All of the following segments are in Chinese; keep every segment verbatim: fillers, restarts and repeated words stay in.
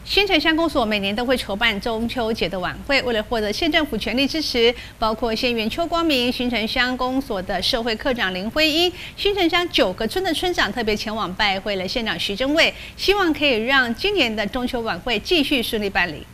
新城乡公所每年都会筹办中秋节的晚会，为了获得县政府全力支持，包括县员邱光明、新城乡公所的社会科长林徽因、新城乡九个村的村长特别前往拜会了县长徐祯卫，希望可以让今年的中秋晚会继续顺利办理。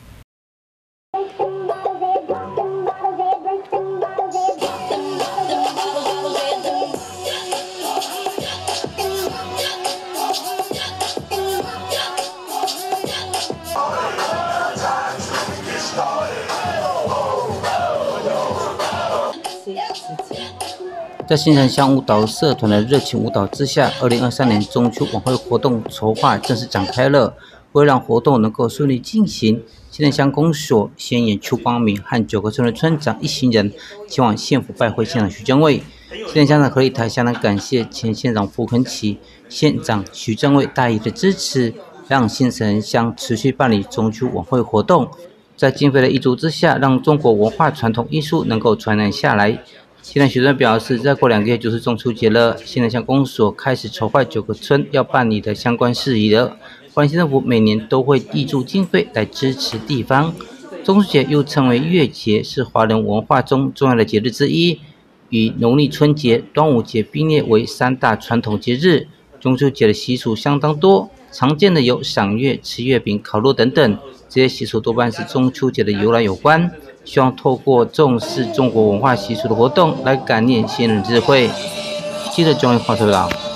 在新城乡舞蹈社团的热情舞蹈之下，二零二三年中秋晚会活动筹划正式展开了。为了让活动能够顺利进行，新城乡公所县员邱光明和九个村的村长一行人前往县府拜会县长徐祯卫。新城乡的合力台相当感谢前县长傅昆萁、县长徐祯卫大力的支持，让新城乡持续办理中秋晚会活动。在经费的挹注之下，让中国文化传统艺术能够传染下来。 现在学生表示，再过两个月就是中秋节了，新城乡公所开始筹划九个村要办理的相关事宜了。花莲县政府每年都会挹注经费来支持地方。中秋节又称为月节，是华人文化中重要的节日之一，与农历春节、端午节并列为三大传统节日。中秋节的习俗相当多，常见的有赏月、吃月饼、烤肉等等，这些习俗多半是中秋节的由来有关。 希望透过重视中国文化习俗的活动，来感念先人智慧。记得中文话说到。